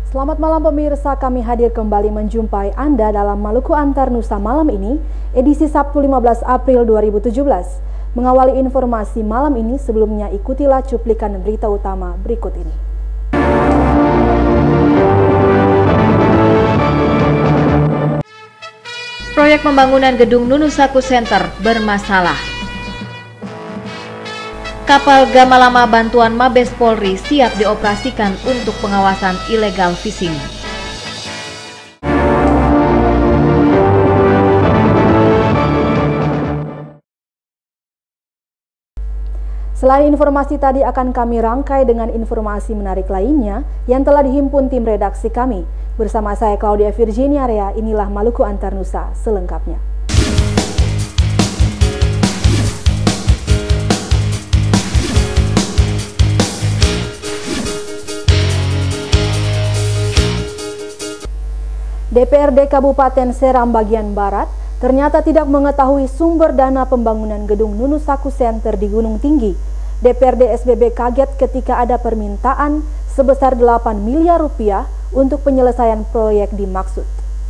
Selamat malam pemirsa, kami hadir kembali menjumpai Anda dalam Maluku Antar Nusa malam ini, edisi Sabtu 15 April 2017. Mengawali informasi malam ini, sebelumnya ikutilah cuplikan berita utama berikut ini. Proyek pembangunan gedung Nunusaku Center bermasalah. Kapal Gamalama bantuan Mabes Polri siap dioperasikan untuk pengawasan illegal fishing. Selain informasi tadi, akan kami rangkai dengan informasi menarik lainnya yang telah dihimpun tim redaksi kami. Bersama saya Claudia Virginia Rea, inilah Maluku Antar Nusa selengkapnya. DPRD Kabupaten Seram bagian Barat ternyata tidak mengetahui sumber dana pembangunan gedung Nunusaku Center di Gunung Tinggi. DPRD SBB kaget ketika ada permintaan sebesar 8 miliar rupiah untuk penyelesaian proyek dimaksud.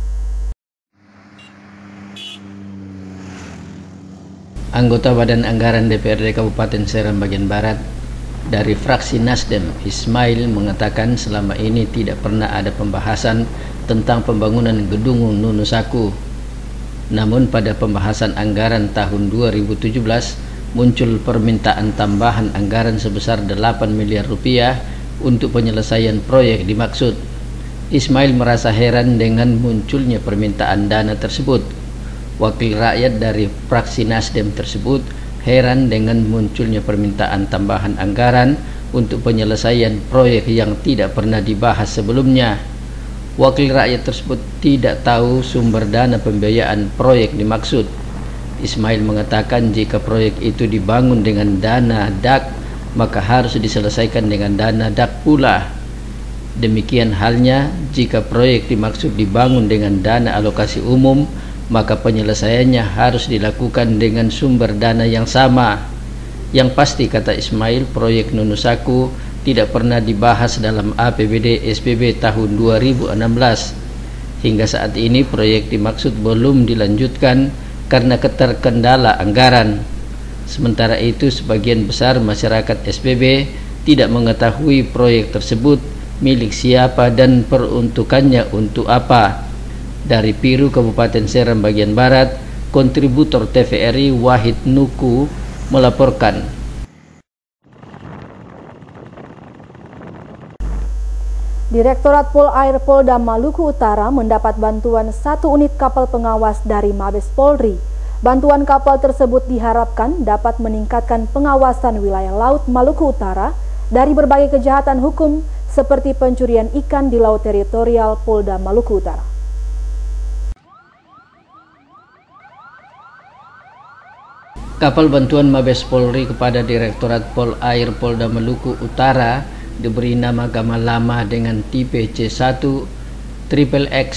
Anggota Badan Anggaran DPRD Kabupaten Seram bagian Barat dari fraksi Nasdem, Ismail, mengatakan selama ini tidak pernah ada pembahasan tentang pembangunan gedung Nunusaku. Namun pada pembahasan anggaran tahun 2017 muncul permintaan tambahan anggaran sebesar 8 miliar rupiah untuk penyelesaian proyek dimaksud. Ismail merasa heran dengan munculnya permintaan dana tersebut. Wakil rakyat dari fraksi Nasdem tersebut heran dengan munculnya permintaan tambahan anggaran untuk penyelesaian proyek yang tidak pernah dibahas sebelumnya. Wakil rakyat tersebut tidak tahu sumber dana pembiayaan proyek dimaksud. Ismail mengatakan jika proyek itu dibangun dengan dana DAK, maka harus diselesaikan dengan dana DAK pula. Demikian halnya jika proyek dimaksud dibangun dengan dana alokasi umum, maka penyelesaiannya harus dilakukan dengan sumber dana yang sama. Yang pasti, kata Ismail, proyek Nunusaku tidak pernah dibahas dalam APBD SBB tahun 2016. Hingga saat ini proyek dimaksud belum dilanjutkan karena keterkendala anggaran. Sementara itu sebagian besar masyarakat SBB tidak mengetahui proyek tersebut milik siapa dan peruntukannya untuk apa. Dari Piru, Kabupaten Seram bagian Barat, kontributor TVRI Wahid Nuku melaporkan. Direktorat Pol Air Polda Maluku Utara mendapat bantuan 1 unit kapal pengawas dari Mabes Polri. Bantuan kapal tersebut diharapkan dapat meningkatkan pengawasan wilayah laut Maluku Utara dari berbagai kejahatan hukum seperti pencurian ikan di laut teritorial Polda Maluku Utara. Kapal bantuan Mabes Polri kepada Direktorat Pol Air Polda Maluku Utara diberi nama Gamalama dengan tipe C1 XXX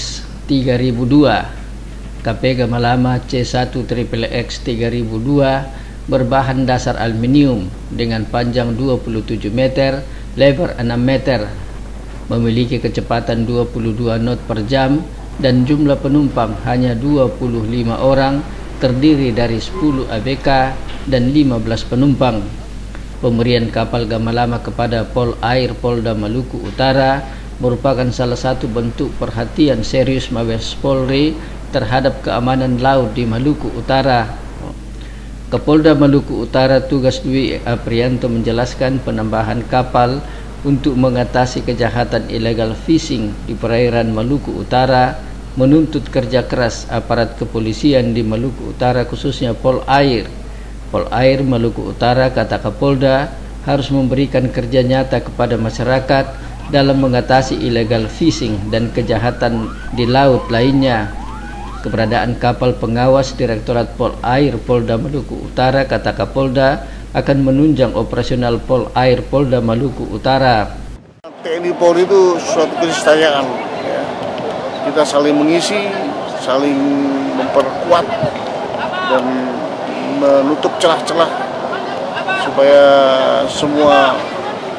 3002. KP Gamalama C1 XXX 3002 berbahan dasar aluminium dengan panjang 27 meter, lebar 6 meter, memiliki kecepatan 22 knot per jam dan jumlah penumpang hanya 25 orang, terdiri dari 10 ABK dan 15 penumpang. Pemberian kapal Gamalama kepada Pol Air Polda Maluku Utara merupakan salah satu bentuk perhatian serius Mabes Polri terhadap keamanan laut di Maluku Utara. Kapolda Maluku Utara Tugas Dwi Aprianto menjelaskan penambahan kapal untuk mengatasi kejahatan illegal fishing di perairan Maluku Utara menuntut kerja keras aparat kepolisian di Maluku Utara, khususnya Pol Air. Pol Air Maluku Utara, kata Kapolda, harus memberikan kerja nyata kepada masyarakat dalam mengatasi illegal fishing dan kejahatan di laut lainnya. Keberadaan kapal pengawas Direktorat Pol Air Polda Maluku Utara, kata Kapolda, akan menunjang operasional Pol Air Polda Maluku Utara. TNI Polri itu suatu keniscayaan, ya. Kita saling mengisi, saling memperkuat dan menutup celah-celah supaya semua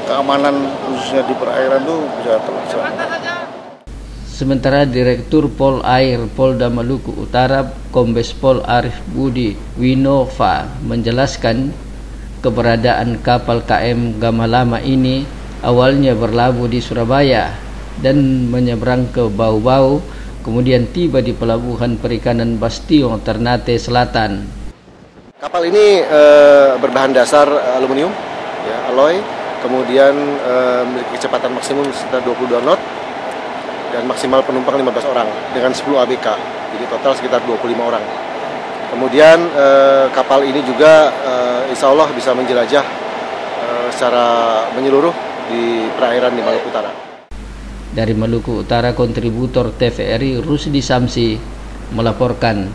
keamanan khususnya di perairan itu bisa terlaksana. Sementara Direktur Pol Air Polda Maluku Utara Kombes Pol Arif Budi Winova menjelaskan keberadaan kapal KM Gamalama ini awalnya berlabuh di Surabaya dan menyeberang ke Bau-Bau, kemudian tiba di Pelabuhan Perikanan Bastion, Ternate Selatan. Kapal ini berbahan dasar aluminium, ya, alloy, kemudian memiliki kecepatan maksimum sekitar 22 knot dan maksimal penumpang 15 orang dengan 10 ABK, jadi total sekitar 25 orang. Kemudian kapal ini juga insya Allah bisa menjelajah secara menyeluruh di perairan di Maluku Utara. Dari Maluku Utara, kontributor TVRI Rusdi Samsi melaporkan.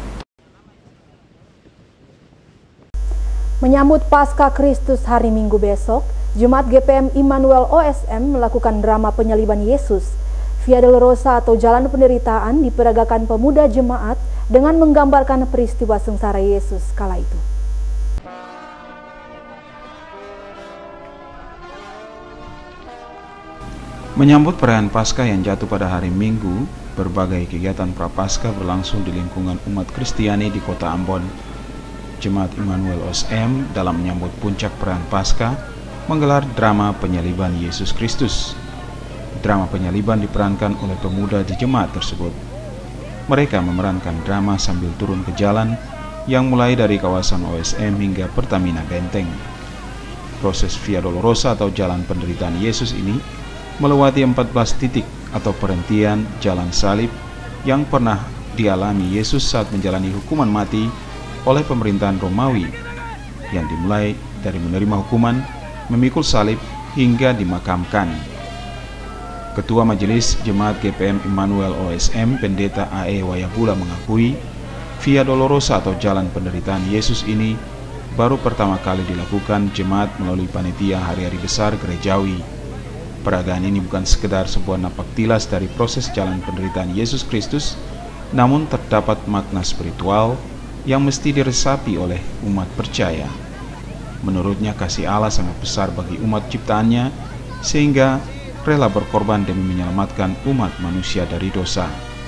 Menyambut Pasca Kristus hari Minggu besok, Jemaat GPM Immanuel OSM melakukan drama penyaliban Yesus. Via Dolorosa atau Jalan Penderitaan diperagakan pemuda jemaat dengan menggambarkan peristiwa sengsara Yesus kala itu. Menyambut perayaan Paskah yang jatuh pada hari Minggu, berbagai kegiatan Prapaskah berlangsung di lingkungan umat Kristiani di Kota Ambon. Jemaat Immanuel OSM dalam menyambut puncak perayaan Paskah menggelar drama penyaliban Yesus Kristus. Drama penyaliban diperankan oleh pemuda di jemaat tersebut. Mereka memerankan drama sambil turun ke jalan yang mulai dari kawasan OSM hingga Pertamina Benteng. Proses Via Dolorosa atau Jalan Penderitaan Yesus ini melewati 14 titik atau perhentian jalan salib yang pernah dialami Yesus saat menjalani hukuman mati oleh pemerintahan Romawi, yang dimulai dari menerima hukuman, memikul salib, hingga dimakamkan. Ketua Majelis Jemaat GPM Immanuel OSM Pendeta AE Wayabula mengakui Via Dolorosa atau Jalan Penderitaan Yesus ini baru pertama kali dilakukan jemaat melalui panitia hari-hari besar gerejawi. Peragaan ini bukan sekedar sebuah napak tilas dari proses jalan penderitaan Yesus Kristus, namun terdapat makna spiritual yang mesti diresapi oleh umat percaya. Menurutnya kasih Allah sangat besar bagi umat ciptaannya, sehingga rela berkorban demi menyelamatkan umat manusia dari dosa.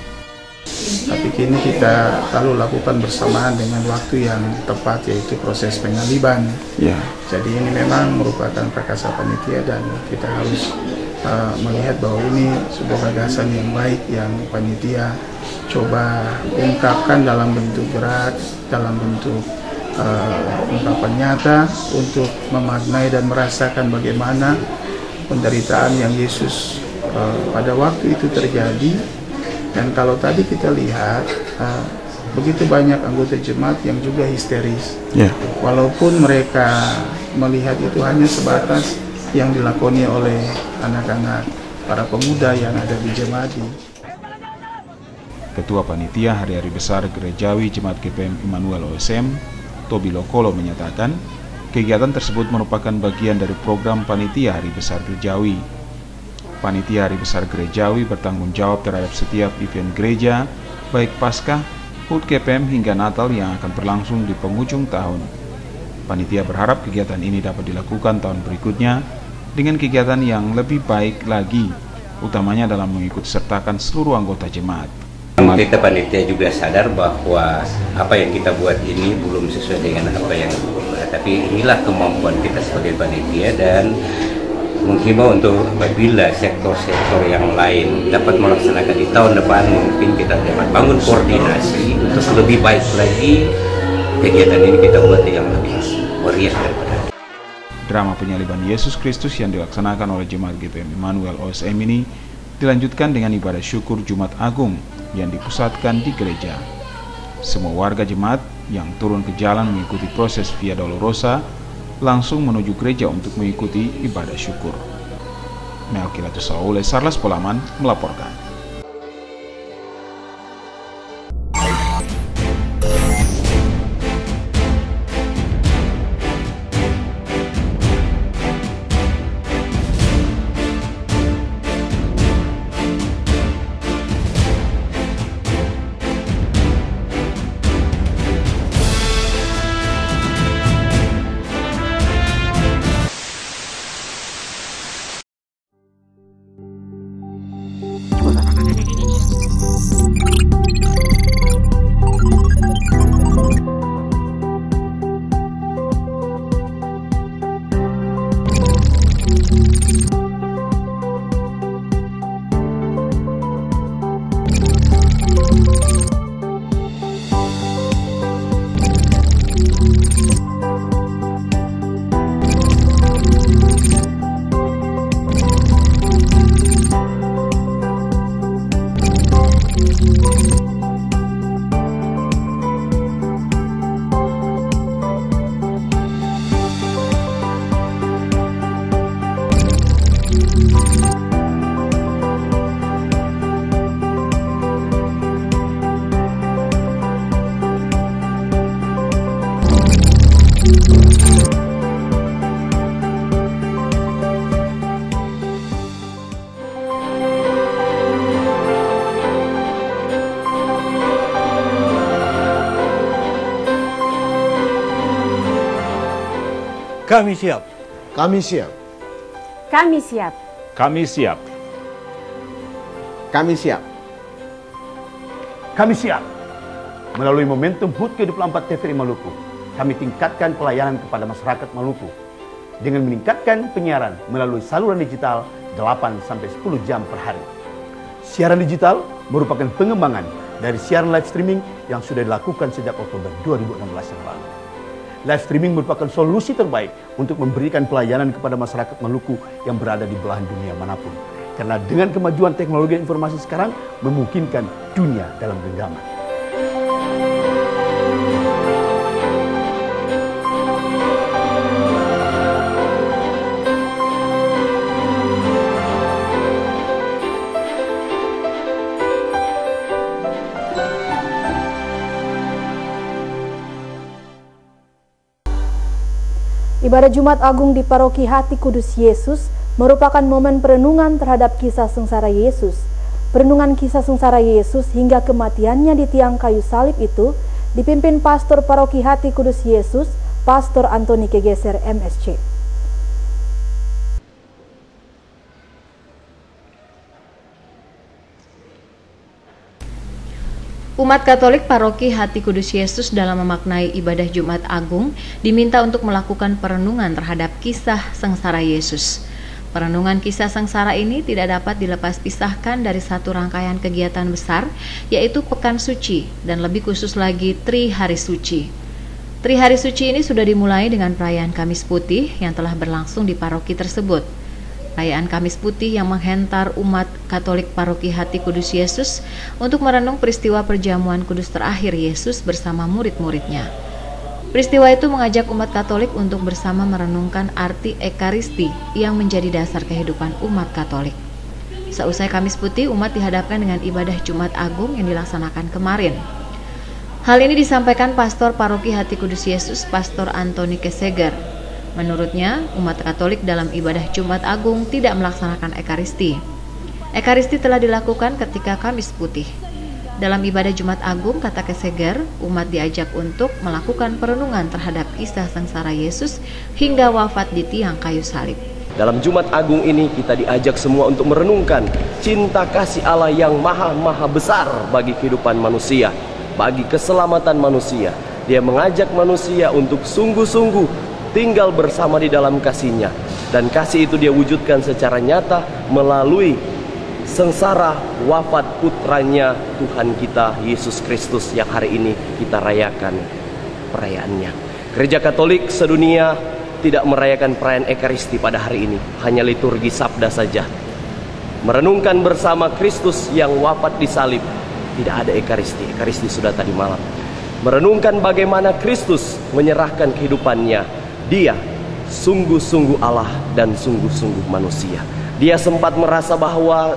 Tapi kini kita lalu lakukan bersamaan dengan waktu yang tepat, yaitu proses penyaliban. Ya. Jadi ini memang merupakan prakarsa panitia dan kita harus melihat bahwa ini sebuah gagasan yang baik yang panitia coba ungkapkan dalam bentuk gerak, dalam bentuk ungkapan nyata untuk memaknai dan merasakan bagaimana penderitaan yang Yesus pada waktu itu terjadi. Dan kalau tadi kita lihat begitu banyak anggota jemaat yang juga histeris, walaupun mereka melihat itu hanya sebatas yang dilakoni oleh anak-anak para pemuda yang ada di jemaat ini. Ketua Panitia Hari-Hari Besar Gerejawi Jemaat GPM Immanuel OSM, Tobi Lokolo menyatakan, kegiatan tersebut merupakan bagian dari program Panitia Hari Besar Gerejawi. Panitia Hari Besar Gerejawi bertanggung jawab terhadap setiap event gereja, baik Paskah, HUT GPM hingga Natal yang akan berlangsung di penghujung tahun. Panitia berharap kegiatan ini dapat dilakukan tahun berikutnya dengan kegiatan yang lebih baik lagi, utamanya dalam mengikut sertakan seluruh anggota jemaat. Kita panitia juga sadar bahwa apa yang kita buat ini belum sesuai dengan apa yang tapi inilah kemampuan kita sebagai panitia, dan menghimbau untuk apabila sektor-sektor yang lain dapat melaksanakan di tahun depan, mungkin kita dapat bangun koordinasi untuk lebih baik lagi kegiatan ini kita buat yang lebih meriah daripada. Drama penyaliban Yesus Kristus yang dilaksanakan oleh Jemaat GPM Immanuel OSM ini dilanjutkan dengan ibadah syukur Jumat Agung yang dipusatkan di gereja. Semua warga jemaat yang turun ke jalan mengikuti proses Via Dolorosa langsung menuju gereja untuk mengikuti ibadah syukur. Melkilatus Saule, Sarlas Polaman melaporkan. Kami siap. Kami siap. Kami siap. Kami siap. Kami siap. Kami siap. Melalui momentum HUT ke-24 TVRI Maluku, kami tingkatkan pelayanan kepada masyarakat Maluku dengan meningkatkan penyiaran melalui saluran digital 8-10 jam per hari. Siaran digital merupakan pengembangan dari siaran live streaming yang sudah dilakukan sejak Oktober 2016 yang lalu. Live streaming merupakan solusi terbaik untuk memberikan pelayanan kepada masyarakat Maluku yang berada di belahan dunia manapun. Karena dengan kemajuan teknologi informasi sekarang memungkinkan dunia dalam genggaman. Ibadah Jumat Agung di Paroki Hati Kudus Yesus merupakan momen perenungan terhadap kisah sengsara Yesus. Perenungan kisah sengsara Yesus hingga kematiannya di tiang kayu salib itu dipimpin Pastor Paroki Hati Kudus Yesus, Pastor Antoni Kegeser MSC. Umat Katolik Paroki Hati Kudus Yesus dalam memaknai ibadah Jumat Agung diminta untuk melakukan perenungan terhadap kisah sengsara Yesus. Perenungan kisah sengsara ini tidak dapat dilepas pisahkan dari satu rangkaian kegiatan besar, yaitu Pekan Suci dan lebih khusus lagi Tri Hari Suci. Tri Hari Suci ini sudah dimulai dengan perayaan Kamis Putih yang telah berlangsung di paroki tersebut. Perayaan Kamis Putih yang menghentar umat Katolik Paroki Hati Kudus Yesus untuk merenung peristiwa perjamuan kudus terakhir Yesus bersama murid-muridnya. Peristiwa itu mengajak umat Katolik untuk bersama merenungkan arti Ekaristi yang menjadi dasar kehidupan umat Katolik. Seusai Kamis Putih, umat dihadapkan dengan ibadah Jumat Agung yang dilaksanakan kemarin. Hal ini disampaikan Pastor Paroki Hati Kudus Yesus, Pastor Antoni Keseger. Menurutnya, umat Katolik dalam ibadah Jumat Agung tidak melaksanakan Ekaristi. Ekaristi telah dilakukan ketika Kamis Putih. Dalam ibadah Jumat Agung, kata Keseger, umat diajak untuk melakukan perenungan terhadap kisah sengsara Yesus hingga wafat di tiang kayu salib. Dalam Jumat Agung ini kita diajak semua untuk merenungkan cinta kasih Allah yang maha besar bagi kehidupan manusia, bagi keselamatan manusia. Dia mengajak manusia untuk sungguh-sungguh tinggal bersama di dalam kasih-Nya, dan kasih itu dia wujudkan secara nyata melalui sengsara wafat putranya Tuhan kita Yesus Kristus yang hari ini kita rayakan perayaannya. Gereja Katolik sedunia tidak merayakan perayaan Ekaristi pada hari ini, hanya liturgi sabda saja. Merenungkan bersama Kristus yang wafat di salib, tidak ada Ekaristi. Ekaristi sudah tadi malam. Merenungkan bagaimana Kristus menyerahkan kehidupannya. Dia sungguh-sungguh Allah dan sungguh-sungguh manusia. Dia sempat merasa bahwa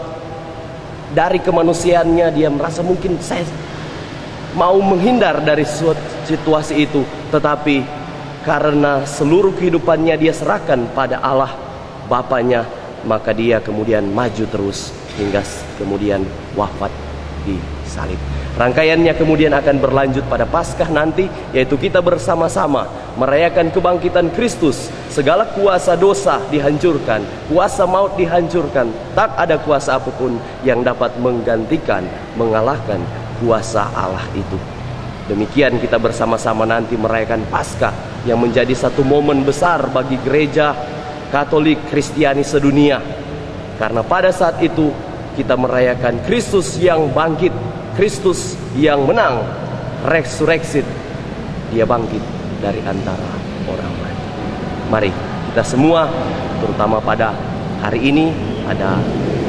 dari kemanusiaannya dia merasa mungkin saya mau menghindar dari situasi itu, tetapi karena seluruh kehidupannya dia serahkan pada Allah Bapanya, maka dia kemudian maju terus hingga kemudian wafat di salib. Rangkaiannya kemudian akan berlanjut pada Paskah nanti, yaitu kita bersama-sama merayakan kebangkitan Kristus. Segala kuasa dosa dihancurkan, kuasa maut dihancurkan. Tak ada kuasa apapun yang dapat menggantikan, mengalahkan kuasa Allah itu. Demikian kita bersama-sama nanti merayakan Paskah yang menjadi satu momen besar bagi gereja Katolik Kristiani sedunia. Karena pada saat itu kita merayakan Kristus yang bangkit, Kristus yang menang, resurrected. Dia bangkit dari antara orang mati. Mari kita semua, terutama pada hari ini, pada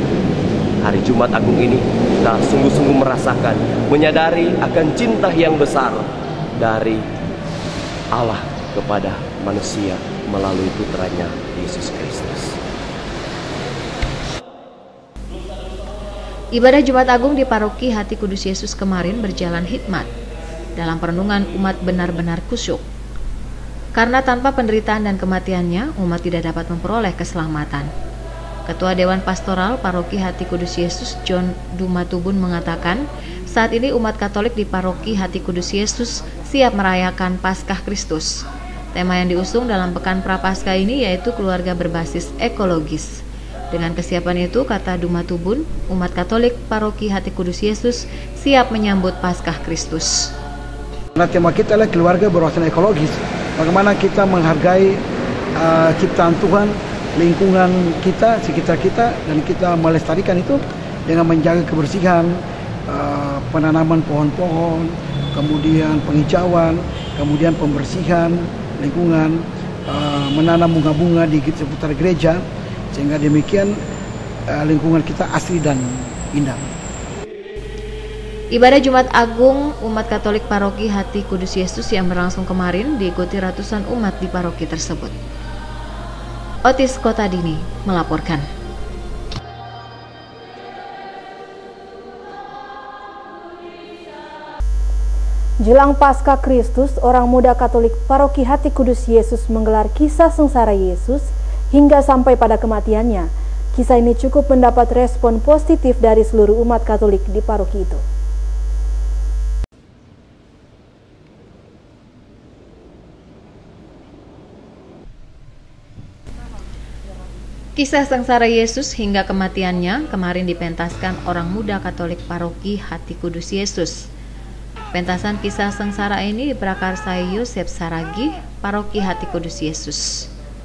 hari Jumat Agung ini, kita sungguh-sungguh merasakan, menyadari akan cinta yang besar dari Allah kepada manusia melalui putranya Yesus Kristus. Ibadah Jumat Agung di Paroki Hati Kudus Yesus kemarin berjalan hikmat. Dalam perenungan umat benar-benar khusyuk. Karena tanpa penderitaan dan kematiannya, umat tidak dapat memperoleh keselamatan. Ketua Dewan Pastoral Paroki Hati Kudus Yesus, John Dumatubun mengatakan, saat ini umat Katolik di Paroki Hati Kudus Yesus siap merayakan Paskah Kristus. Tema yang diusung dalam Pekan Prapaskah ini yaitu keluarga berbasis ekologis. Dengan kesiapan itu, kata Duma Tubun, umat Katolik Paroki Hati Kudus Yesus siap menyambut Paskah Kristus. Nah, tema kita adalah keluarga berwawasan ekologis. Bagaimana kita menghargai ciptaan Tuhan, lingkungan kita, sekitar kita, dan kita melestarikan itu dengan menjaga kebersihan, penanaman pohon-pohon, kemudian penghijauan, kemudian pembersihan lingkungan, menanam bunga-bunga di seputar gereja, sehingga demikian lingkungan kita asri dan indah. Ibadah Jumat Agung umat Katolik Paroki Hati Kudus Yesus yang berlangsung kemarin diikuti ratusan umat di paroki tersebut. Otis Kotadini melaporkan. Jelang Paskah Kristus, orang muda Katolik Paroki Hati Kudus Yesus menggelar kisah sengsara Yesus hingga sampai pada kematiannya. Kisah ini cukup mendapat respon positif dari seluruh umat Katolik di paroki itu. Kisah sengsara Yesus hingga kematiannya kemarin dipentaskan orang muda Katolik Paroki Hati Kudus Yesus. Pentasan kisah sengsara ini diprakarsai Yosef Saragi, Paroki Hati Kudus Yesus.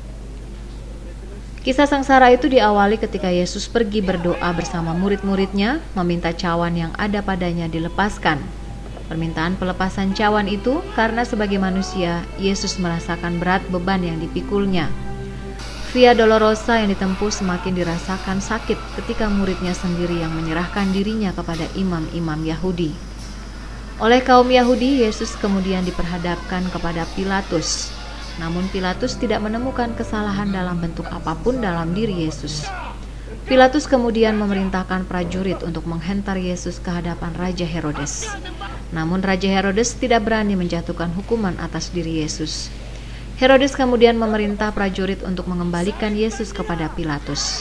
Kisah sengsara itu diawali ketika Yesus pergi berdoa bersama murid-muridnya, meminta cawan yang ada padanya dilepaskan. Permintaan pelepasan cawan itu karena sebagai manusia, Yesus merasakan berat beban yang dipikulnya. Via Dolorosa yang ditempuh semakin dirasakan sakit ketika muridnya sendiri yang menyerahkan dirinya kepada imam-imam Yahudi. Oleh kaum Yahudi, Yesus kemudian diperhadapkan kepada Pilatus. Namun Pilatus tidak menemukan kesalahan dalam bentuk apapun dalam diri Yesus. Pilatus kemudian memerintahkan prajurit untuk menghentar Yesus ke hadapan Raja Herodes. Namun Raja Herodes tidak berani menjatuhkan hukuman atas diri Yesus. Herodes kemudian memerintah prajurit untuk mengembalikan Yesus kepada Pilatus.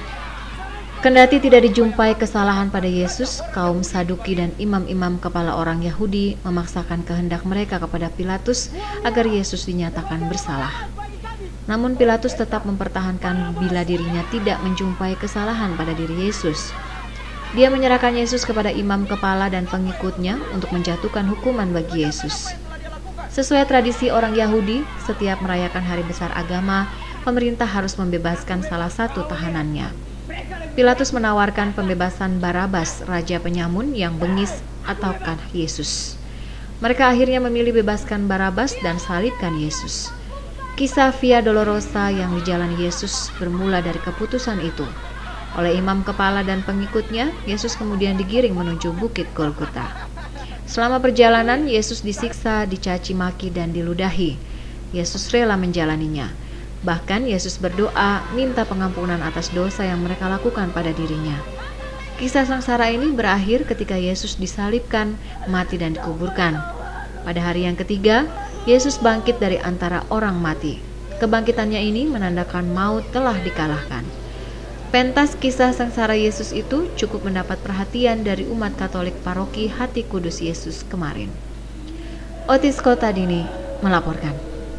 Kendati tidak dijumpai kesalahan pada Yesus, kaum Saduki dan imam-imam kepala orang Yahudi memaksakan kehendak mereka kepada Pilatus agar Yesus dinyatakan bersalah. Namun Pilatus tetap mempertahankan bila dirinya tidak menjumpai kesalahan pada diri Yesus. Dia menyerahkan Yesus kepada imam kepala dan pengikutnya untuk menjatuhkan hukuman bagi Yesus. Sesuai tradisi orang Yahudi, setiap merayakan hari besar agama, pemerintah harus membebaskan salah satu tahanannya. Pilatus menawarkan pembebasan Barabas, raja penyamun yang bengis, ataukah Yesus. Mereka akhirnya memilih bebaskan Barabas dan salibkan Yesus. Kisah Via Dolorosa yang dijalani Yesus bermula dari keputusan itu. Oleh imam kepala dan pengikutnya, Yesus kemudian digiring menuju Bukit Golgota. Selama perjalanan, Yesus disiksa, dicaci maki, dan diludahi. Yesus rela menjalaninya. Bahkan Yesus berdoa minta pengampunan atas dosa yang mereka lakukan pada dirinya. Kisah sengsara ini berakhir ketika Yesus disalibkan, mati dan dikuburkan. Pada hari yang ketiga, Yesus bangkit dari antara orang mati. Kebangkitannya ini menandakan maut telah dikalahkan. Pentas kisah sengsara Yesus itu cukup mendapat perhatian dari umat Katolik Paroki Hati Kudus Yesus kemarin. Otis Kotadini melaporkan.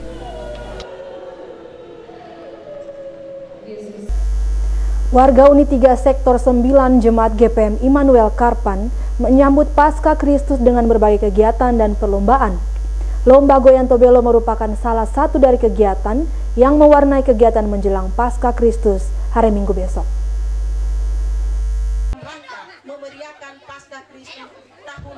Warga Unit 3 Sektor 9 Jemaat GPM Immanuel Karpan menyambut Paskah Kristus dengan berbagai kegiatan dan perlombaan. Lomba Goyang Tobelo merupakan salah satu dari kegiatan yang mewarnai kegiatan menjelang Paskah Kristus hari Minggu besok. Memeriahkan Paskah Kristus tahun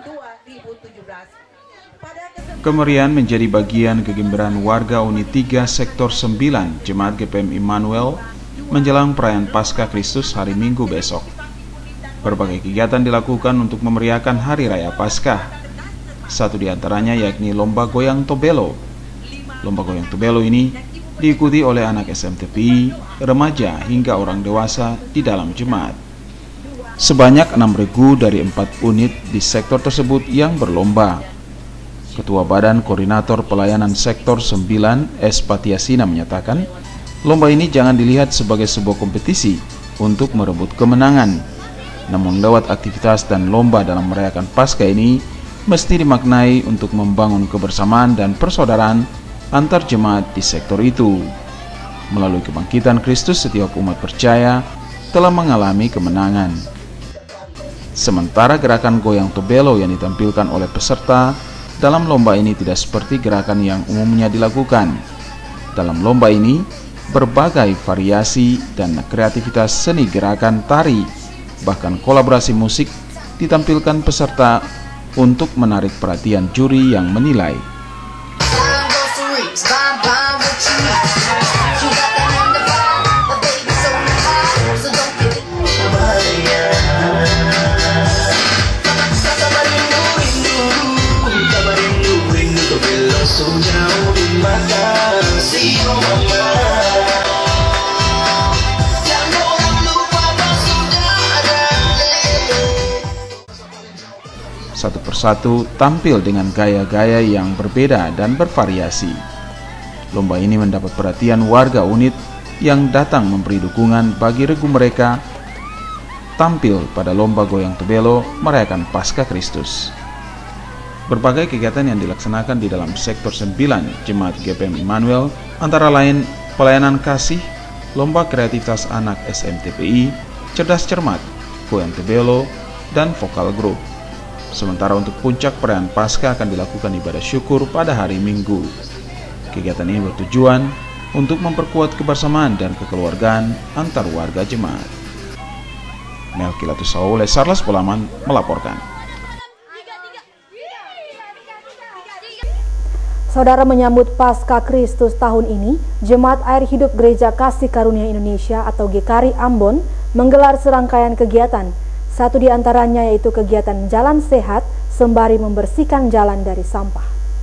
2017. Kemeriahan menjadi bagian kegembiraan warga Unit 3 Sektor 9 Jemaat GPM Immanuel menjelang perayaan Paskah Kristus hari Minggu besok. Berbagai kegiatan dilakukan untuk memeriahkan Hari Raya Paskah. Satu di antaranya yakni Lomba Goyang Tobelo. Lomba Goyang Tobelo ini diikuti oleh anak SMTPI, remaja hingga orang dewasa di dalam jemaat. Sebanyak 6 regu dari 4 unit di sektor tersebut yang berlomba. Ketua Badan Koordinator Pelayanan Sektor 9 S. Patiasina menyatakan, lomba ini jangan dilihat sebagai sebuah kompetisi untuk merebut kemenangan. Namun lewat aktivitas dan lomba dalam merayakan Paskah ini mesti dimaknai untuk membangun kebersamaan dan persaudaraan antar jemaat di sektor itu. Melalui kebangkitan Kristus, setiap umat percaya telah mengalami kemenangan. Sementara gerakan goyang tobelo yang ditampilkan oleh peserta dalam lomba ini tidak seperti gerakan yang umumnya dilakukan. Dalam lomba ini, berbagai variasi dan kreativitas seni gerakan tari, bahkan kolaborasi musik ditampilkan peserta untuk menarik perhatian juri yang menilai. Satu persatu tampil dengan gaya-gaya yang berbeda dan bervariasi. Lomba ini mendapat perhatian warga unit yang datang memberi dukungan bagi regu mereka tampil pada lomba goyang tobelo merayakan Paskah Kristus. Berbagai kegiatan yang dilaksanakan di dalam sektor 9 Jemaat GPM Immanuel antara lain pelayanan kasih, lomba kreativitas anak SMTPI, cerdas cermat, goyang tobelo, dan vokal grup. Sementara untuk puncak perayaan Paskah akan dilakukan ibadah syukur pada hari Minggu. Kegiatan ini bertujuan untuk memperkuat kebersamaan dan kekeluargaan antar warga jemaat. Melkilatus Saule, Sarlas Polaman melaporkan. Saudara, menyambut Paskah Kristus tahun ini, Jemaat Air Hidup Gereja Kasih Karunia Indonesia atau GKARI Ambon menggelar serangkaian kegiatan. Satu di antaranya yaitu kegiatan Jalan Sehat sembari membersihkan jalan dari sampah.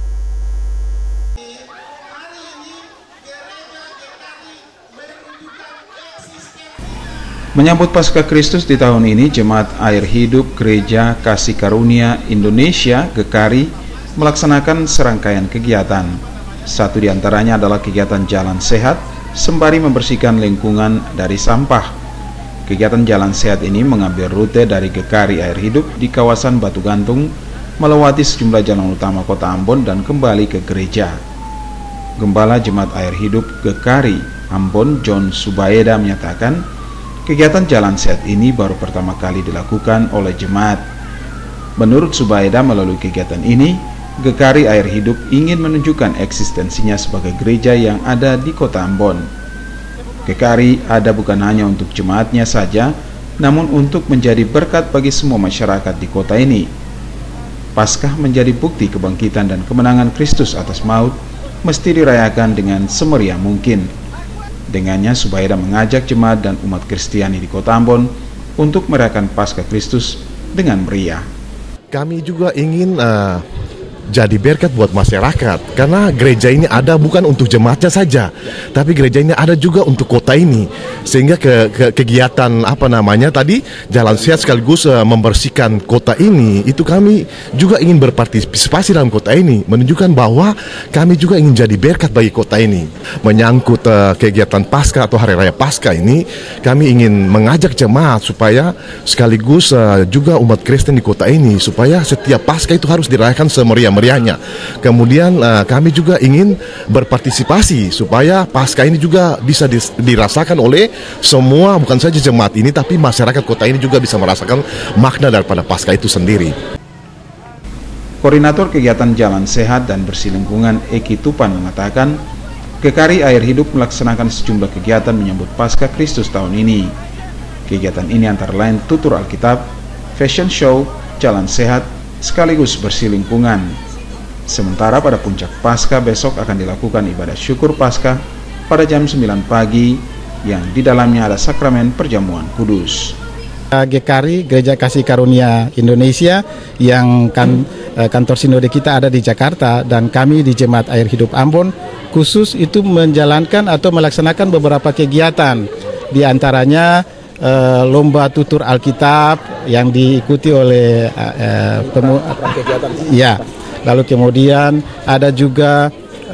Menyambut Paskah Kristus di tahun ini, Jemaat Air Hidup Gereja Kasih Karunia Indonesia (GKARI) melaksanakan serangkaian kegiatan. Satu di antaranya adalah kegiatan Jalan Sehat sembari membersihkan lingkungan dari sampah. Kegiatan Jalan Sehat ini mengambil rute dari GKARI Air Hidup di kawasan Batu Gantung, melewati sejumlah jalan utama kota Ambon dan kembali ke gereja. Gembala Jemaat Air Hidup GKARI Ambon, John Subaeda, menyatakan kegiatan Jalan Sehat ini baru pertama kali dilakukan oleh jemaat. Menurut Subaeda, melalui kegiatan ini, GKARI Air Hidup ingin menunjukkan eksistensinya sebagai gereja yang ada di kota Ambon. GKARI ada bukan hanya untuk jemaatnya saja, namun untuk menjadi berkat bagi semua masyarakat di kota ini. Paskah menjadi bukti kebangkitan dan kemenangan Kristus atas maut, mesti dirayakan dengan semeriah mungkin. Dengannya, Subaida mengajak jemaat dan umat Kristiani di kota Ambon untuk merayakan Paskah Kristus dengan meriah. Kami juga ingin jadi berkat buat masyarakat, karena gereja ini ada bukan untuk jemaatnya saja, tapi gereja ini ada juga untuk kota ini, sehingga kegiatan tadi Jalan Sehat sekaligus membersihkan kota ini, itu kami juga ingin berpartisipasi dalam kota ini, menunjukkan bahwa kami juga ingin jadi berkat bagi kota ini. Menyangkut kegiatan Paskah atau Hari Raya Paskah ini, kami ingin mengajak jemaat supaya sekaligus juga umat Kristen di kota ini, supaya setiap Paskah itu harus dirayakan semeriah-meriahnya. Kemudian kami juga ingin berpartisipasi supaya Paskah ini juga bisa dirasakan oleh semua, bukan saja jemaat ini, tapi masyarakat kota ini juga bisa merasakan makna daripada Paskah itu sendiri. Koordinator kegiatan Jalan Sehat dan Bersih Lingkungan Eki Tupan mengatakan, GKARI Air Hidup melaksanakan sejumlah kegiatan menyambut Paskah Kristus tahun ini. Kegiatan ini antara lain tutur Alkitab, fashion show, Jalan Sehat, sekaligus bersih lingkungan. Sementara pada puncak Paskah besok akan dilakukan ibadah syukur Paskah pada jam 9 pagi yang di dalamnya ada sakramen perjamuan kudus. GKARI Gereja Kasih Karunia Indonesia yang kantor sinode kita ada di Jakarta, dan kami di Jemaat Air Hidup Ambon khusus itu menjalankan atau melaksanakan beberapa kegiatan, di antaranya lomba tutur Alkitab yang diikuti oleh lalu kemudian ada juga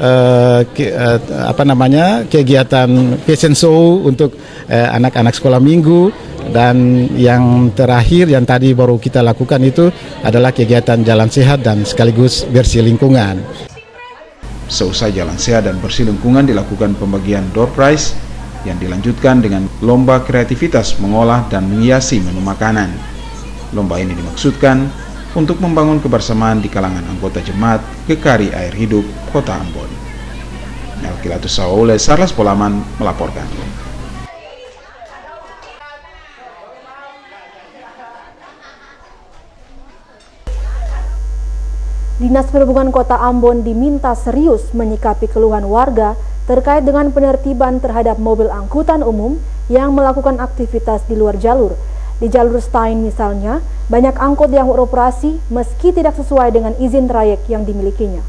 kegiatan fashion show untuk anak-anak sekolah minggu, dan yang terakhir yang tadi baru kita lakukan itu adalah kegiatan Jalan Sehat dan sekaligus bersih lingkungan. Seusai jalan sehat dan bersih lingkungan dilakukan pembagian door prize yang dilanjutkan dengan lomba kreativitas mengolah dan menghiasi menu makanan. Lomba ini dimaksudkan untuk membangun kebersamaan di kalangan anggota jemaat GKRI Air Hidup Kota Ambon. Melkilatus Saule, Sarlas Polaman melaporkan. Dinas Perhubungan Kota Ambon diminta serius menyikapi keluhan warga terkait dengan penertiban terhadap mobil angkutan umum yang melakukan aktivitas di luar jalur. Di jalur Stein misalnya, banyak angkot yang beroperasi meski tidak sesuai dengan izin trayek yang dimilikinya.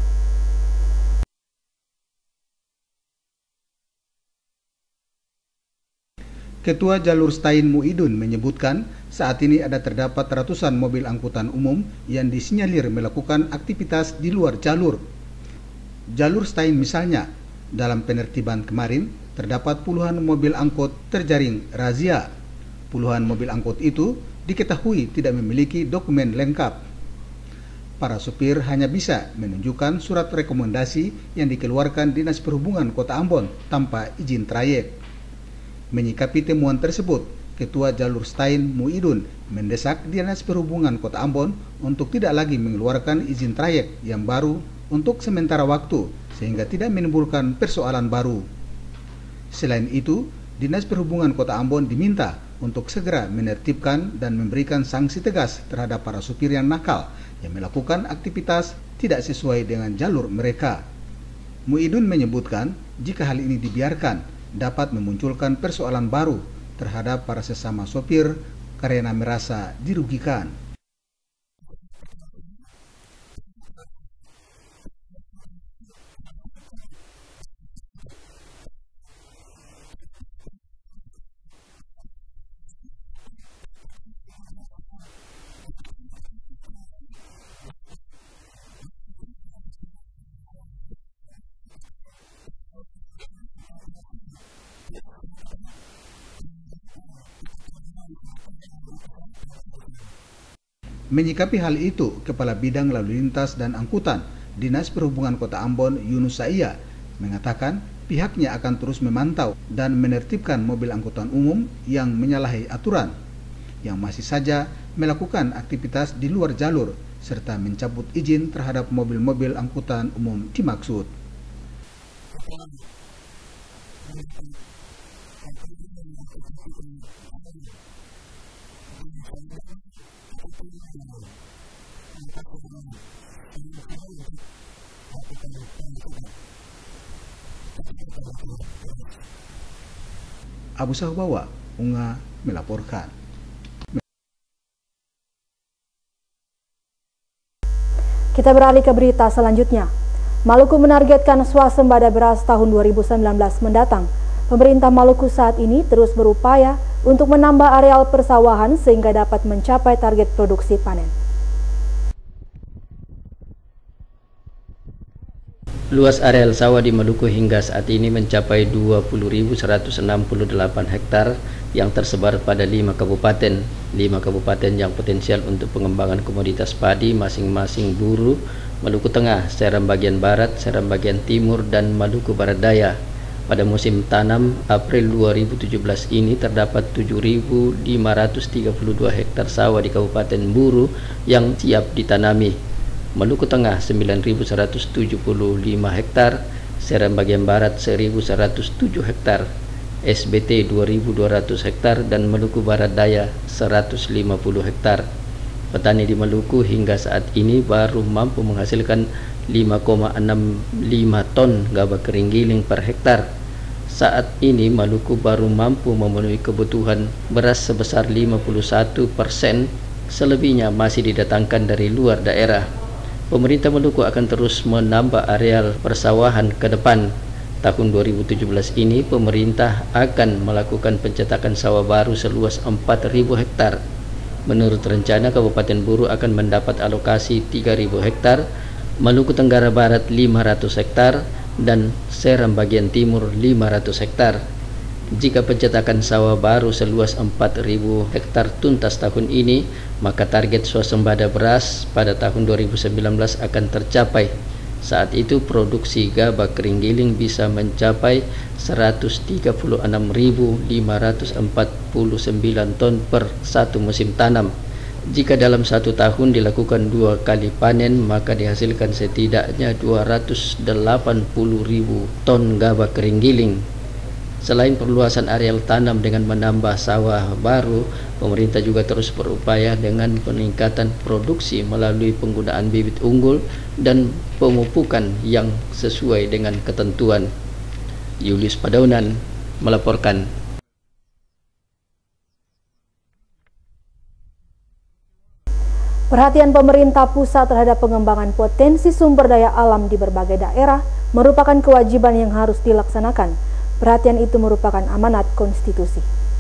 Ketua Jalur Stein Muidun menyebutkan saat ini ada terdapat ratusan mobil angkutan umum yang disinyalir melakukan aktivitas di luar jalur. Jalur Stein misalnya, dalam penertiban kemarin terdapat puluhan mobil angkot terjaring razia. Puluhan mobil angkot itu diketahui tidak memiliki dokumen lengkap. Para supir hanya bisa menunjukkan surat rekomendasi yang dikeluarkan Dinas Perhubungan Kota Ambon tanpa izin trayek. Menyikapi temuan tersebut, Ketua Jalur Stein Muidun mendesak Dinas Perhubungan Kota Ambon untuk tidak lagi mengeluarkan izin trayek yang baru untuk sementara waktu sehingga tidak menimbulkan persoalan baru. Selain itu, Dinas Perhubungan Kota Ambon diminta untuk segera menertibkan dan memberikan sanksi tegas terhadap para supir yang nakal yang melakukan aktivitas tidak sesuai dengan jalur mereka. Muidun menyebutkan jika hal ini dibiarkan dapat memunculkan persoalan baru terhadap para sesama sopir karena merasa dirugikan. Menyikapi hal itu, Kepala Bidang Lalu Lintas dan Angkutan Dinas Perhubungan Kota Ambon Yunus Saiya mengatakan pihaknya akan terus memantau dan menertibkan mobil angkutan umum yang menyalahi aturan, yang masih saja melakukan aktivitas di luar jalur, serta mencabut izin terhadap mobil-mobil angkutan umum dimaksud. Abu Sahbawa, Unga melaporkan. Kita beralih ke berita selanjutnya. Maluku menargetkan swasembada beras tahun 2019 mendatang. Pemerintah Maluku saat ini terus berupaya untuk menambah areal persawahan sehingga dapat mencapai target produksi panen. Luas areal sawah di Maluku hingga saat ini mencapai 20.168 hektar yang tersebar pada 5 kabupaten. 5 kabupaten yang potensial untuk pengembangan komoditas padi masing-masing Buru, Maluku Tengah, Seram bagian Barat, Seram bagian Timur, dan Maluku Barat Daya. Pada musim tanam April 2017 ini terdapat 7.532 hektar sawah di Kabupaten Buru yang siap ditanami. Maluku Tengah 9.175 hektar, Seram bagian Barat 1.107 hektar, SBT 2.200 hektar, dan Maluku Barat Daya 150 hektar. Petani di Maluku hingga saat ini baru mampu menghasilkan 5,65 ton gabah kering giling per hektar. Saat ini Maluku baru mampu memenuhi kebutuhan beras sebesar 51%, selebihnya masih didatangkan dari luar daerah. Pemerintah Maluku akan terus menambah areal persawahan ke depan. Tahun 2017 ini pemerintah akan melakukan pencetakan sawah baru seluas 4.000 hektar. Menurut rencana, Kabupaten Buru akan mendapat alokasi 3.000 hektar, Maluku Tenggara Barat 500 hektar, dan Seram bagian Timur 500 hektar. Jika pencetakan sawah baru seluas 4.000 hektar tuntas tahun ini, maka target swasembada beras pada tahun 2019 akan tercapai. Saat itu produksi gabah kering giling bisa mencapai 136.549 ton per satu musim tanam. Jika dalam satu tahun dilakukan 2 kali panen, maka dihasilkan setidaknya 280.000 ton gabah kering giling. Selain perluasan areal tanam dengan menambah sawah baru, pemerintah juga terus berupaya dengan peningkatan produksi melalui penggunaan bibit unggul dan pemupukan yang sesuai dengan ketentuan. Julius Padaunan melaporkan. Perhatian pemerintah pusat terhadap pengembangan potensi sumber daya alam di berbagai daerah merupakan kewajiban yang harus dilaksanakan. Perhatian itu merupakan amanat konstitusi.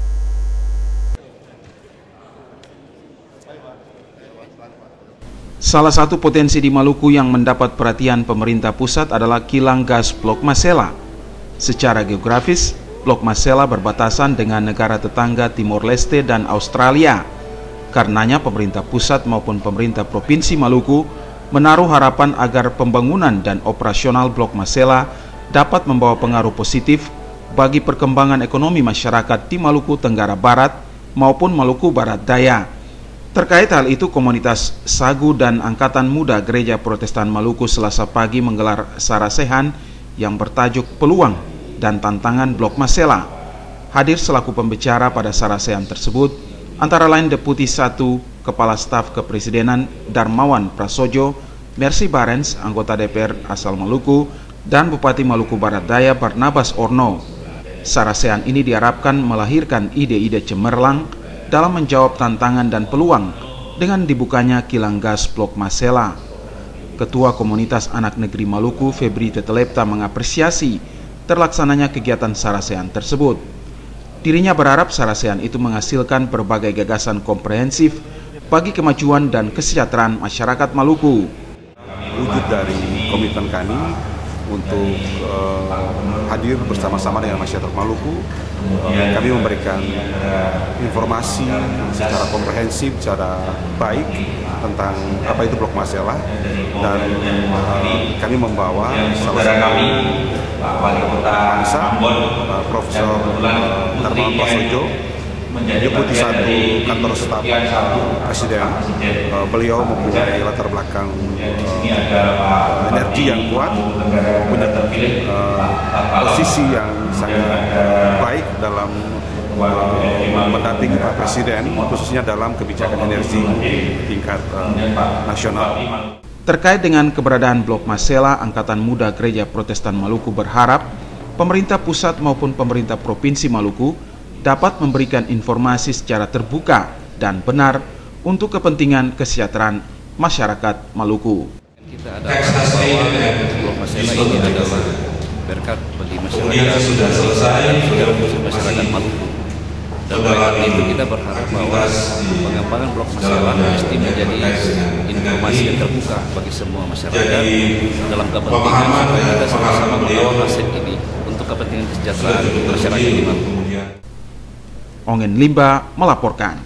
Salah satu potensi di Maluku yang mendapat perhatian pemerintah pusat adalah kilang gas Blok Masela. Secara geografis, Blok Masela berbatasan dengan negara tetangga Timor Leste dan Australia. Karenanya pemerintah pusat maupun pemerintah Provinsi Maluku menaruh harapan agar pembangunan dan operasional Blok Masela dapat membawa pengaruh positif bagi perkembangan ekonomi masyarakat di Maluku Tenggara Barat maupun Maluku Barat Daya. Terkait hal itu, komunitas Sagu dan Angkatan Muda Gereja Protestan Maluku Selasa pagi menggelar sarasehan yang bertajuk Peluang dan Tantangan Blok Masela. Hadir selaku pembicara pada sarasehan tersebut antara lain Deputi 1 Kepala Staf Kepresidenan Darmawan Prasojo, Mercy Barens, anggota DPR asal Maluku, dan Bupati Maluku Barat Daya Barnabas Orno. Sarasehan ini diharapkan melahirkan ide-ide cemerlang dalam menjawab tantangan dan peluang dengan dibukanya kilang gas Blok Masela. Ketua Komunitas Anak Negeri Maluku, Febri Tetelepta, mengapresiasi terlaksananya kegiatan sarasehan tersebut. Dirinya berharap sarasehan itu menghasilkan berbagai gagasan komprehensif bagi kemajuan dan kesejahteraan masyarakat Maluku. Wujud dari komitmen kami untuk hadir bersama-sama dengan masyarakat Maluku. Kami memberikan informasi secara komprehensif, secara baik tentang apa itu Blok Masela, dan kami membawa salah satu bangsa, Profesor Darmawan Prasojo, Deputi 1 Kantor Staf Presiden. Beliau mempunyai latar belakang energi yang kuat, punya posisi yang sangat baik dalam mendampingi Pak Presiden, khususnya dalam kebijakan energi tingkat nasional. Terkait dengan keberadaan Blok Masela, Angkatan Muda Gereja Protestan Maluku berharap pemerintah pusat maupun pemerintah Provinsi Maluku dapat memberikan informasi secara terbuka dan benar untuk kepentingan kesejahteraan masyarakat Maluku. Kita adalah bahwa Blok Masela ini adalah berkat bagi masyarakat Maluku. Dan oleh itu kita berharap bahwa pengembangan Blok Masela mesti menjadi informasi yang terbuka bagi semua masyarakat dalam kepentingan supaya kita sama-sama mengawal aset ini untuk kepentingan kesejahteraan masyarakat di Maluku. Ongen Limba melaporkan.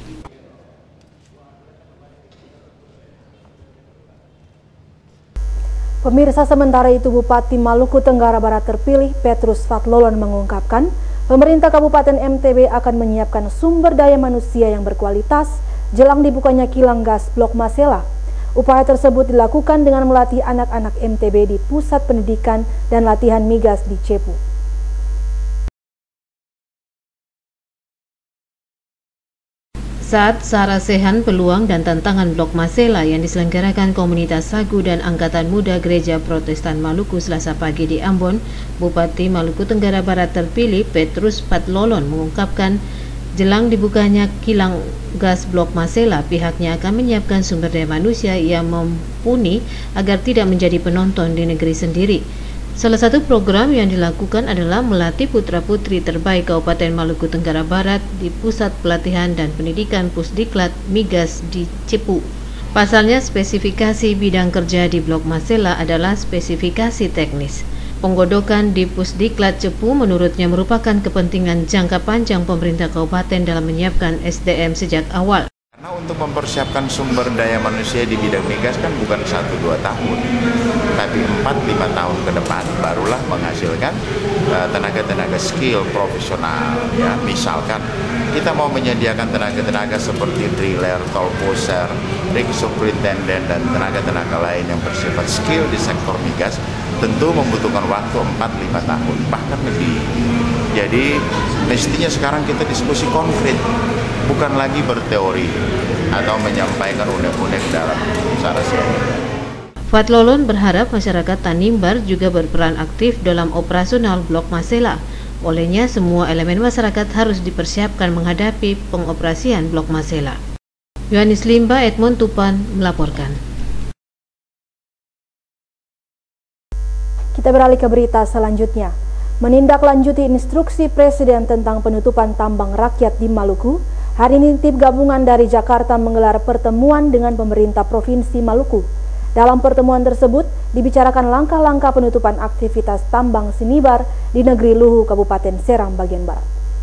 Pemirsa, sementara itu Bupati Maluku Tenggara Barat terpilih Petrus Fatlolon mengungkapkan pemerintah Kabupaten MTB akan menyiapkan sumber daya manusia yang berkualitas jelang dibukanya kilang gas Blok Masela. Upaya tersebut dilakukan dengan melatih anak-anak MTB di Pusat Pendidikan dan Latihan Migas di Cepu. Saat sarasehan peluang dan tantangan Blok Masela yang diselenggarakan komunitas Sagu dan Angkatan Muda Gereja Protestan Maluku Selasa pagi di Ambon, Bupati Maluku Tenggara Barat terpilih Petrus Fatlolon mengungkapkan jelang dibukanya kilang gas Blok Masela, pihaknya akan menyiapkan sumber daya manusia yang mumpuni agar tidak menjadi penonton di negeri sendiri. Salah satu program yang dilakukan adalah melatih putra-putri terbaik Kabupaten Maluku Tenggara Barat di Pusat Pelatihan dan Pendidikan Pusdiklat Migas di Cepu. Pasalnya, spesifikasi bidang kerja di Blok Masela adalah spesifikasi teknis. Penggodokan di Pusdiklat Cepu menurutnya merupakan kepentingan jangka panjang pemerintah kabupaten dalam menyiapkan SDM sejak awal. Karena untuk mempersiapkan sumber daya manusia di bidang migas kan bukan 1-2 tahun, tapi 4-5 tahun ke depan barulah menghasilkan tenaga-tenaga skill profesional. Ya, misalkan kita mau menyediakan tenaga-tenaga seperti driller, toll poser, rig superintendent dan tenaga-tenaga lain yang bersifat skill di sektor migas tentu membutuhkan waktu 4-5 tahun, bahkan lebih. Jadi mestinya sekarang kita diskusi konkret, bukan lagi berteori atau menyampaikan unek-unek dalam sarasi. Fatlolon berharap masyarakat Tanimbar juga berperan aktif dalam operasional Blok Masela. Olehnya, semua elemen masyarakat harus dipersiapkan menghadapi pengoperasian Blok Masela. Yohanes Limba, Edmond Tupan melaporkan. Kita beralih ke berita selanjutnya. Menindaklanjuti instruksi Presiden tentang penutupan tambang rakyat di Maluku, hari ini tim gabungan dari Jakarta menggelar pertemuan dengan pemerintah Provinsi Maluku. Dalam pertemuan tersebut, dibicarakan langkah-langkah penutupan aktivitas tambang Sinibar di negeri Luhu, Kabupaten Seram bagian barat.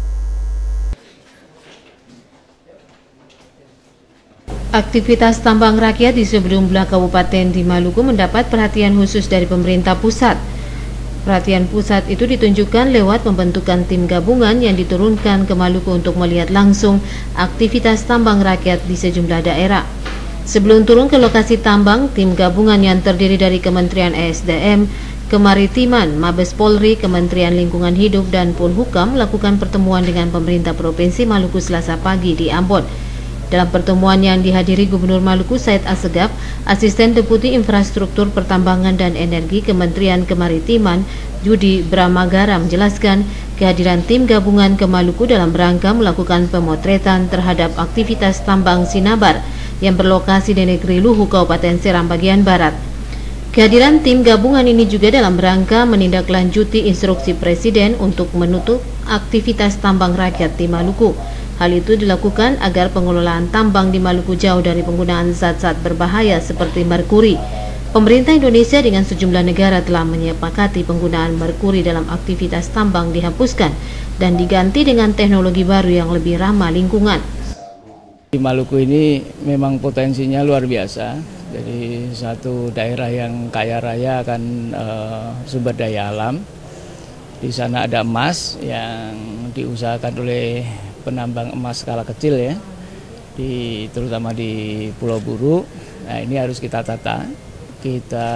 Aktivitas tambang rakyat di sejumlah kabupaten di Maluku mendapat perhatian khusus dari pemerintah pusat. Perhatian pusat itu ditunjukkan lewat pembentukan tim gabungan yang diturunkan ke Maluku untuk melihat langsung aktivitas tambang rakyat di sejumlah daerah. Sebelum turun ke lokasi tambang, tim gabungan yang terdiri dari Kementerian ESDM, Kemaritiman, Mabes Polri, Kementerian Lingkungan Hidup, dan Polhukam melakukan pertemuan dengan pemerintah Provinsi Maluku Selasa pagi di Ambon. Dalam pertemuan yang dihadiri Gubernur Maluku Said Assegaf, Asisten Deputi Infrastruktur Pertambangan dan Energi Kementerian Kemaritiman Yudi Bramagara menjelaskan kehadiran tim gabungan ke Maluku dalam rangka melakukan pemotretan terhadap aktivitas tambang Sinabar yang berlokasi di negeri Luhu, Kabupaten Seram bagian barat. Kehadiran tim gabungan ini juga dalam rangka menindaklanjuti instruksi Presiden untuk menutup aktivitas tambang rakyat di Maluku. Hal itu dilakukan agar pengelolaan tambang di Maluku jauh dari penggunaan zat-zat berbahaya seperti merkuri. Pemerintah Indonesia dengan sejumlah negara telah menyepakati penggunaan merkuri dalam aktivitas tambang dihapuskan dan diganti dengan teknologi baru yang lebih ramah lingkungan. Di Maluku ini memang potensinya luar biasa. Jadi satu daerah yang kaya raya akan sumber daya alam. Di sana ada emas yang diusahakan oleh penambang emas skala kecil ya, terutama di Pulau Buru. Nah, ini harus kita tata, kita